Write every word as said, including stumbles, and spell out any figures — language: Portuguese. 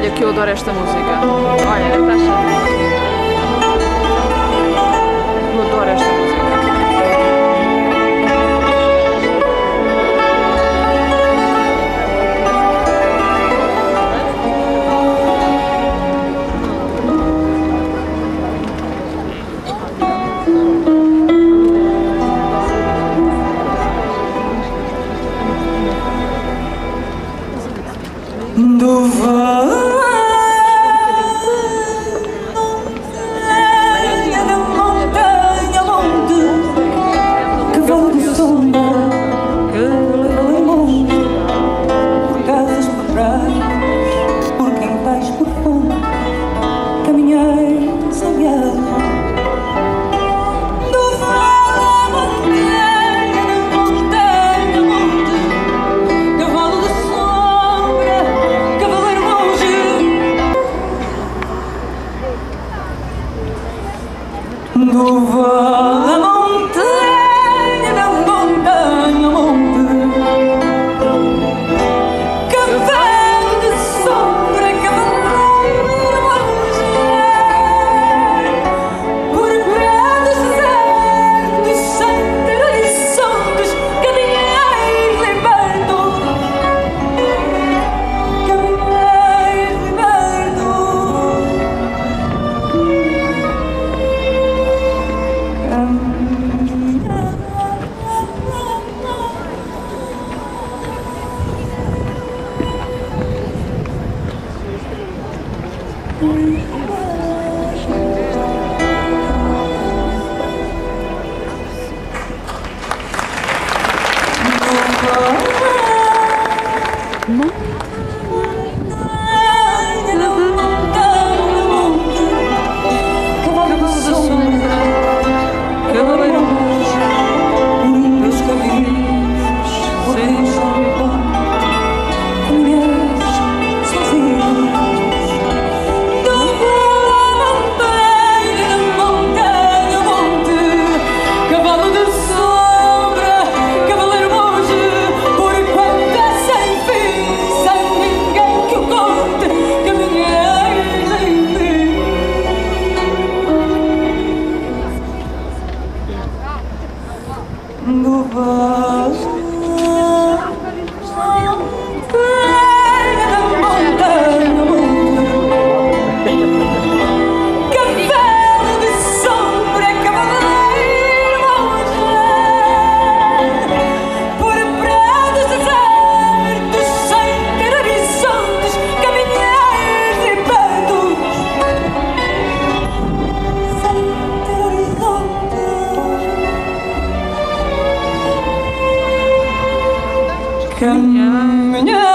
Olha que eu adoro esta música. Olha, está cheio. Eu adoro esta música. Do vão lenha da montanha longe, cavalo de sombra que leva longe, por casas, por praias, por quintais, por fontes, caminhei sonhando. Do vale à montanha, da montanha ao monte, cavalo de sombra, cavaleiro longe, por prados desertos, sem ter horizontes, caminhei liberto, caminhei liberto. Do vale da montanha ao monte, cavalo de sombra, cavaleiro longe, por prados desertos, sem ter horizontes, caminhei libertos, sem ter horizontes. Caminhar